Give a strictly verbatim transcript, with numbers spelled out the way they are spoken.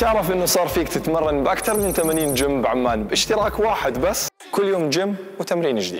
تعرف انه صار فيك تتمرن باكثر من ثمانين جيم بعمان باشتراك واحد بس؟ كل يوم جيم وتمرين جديد.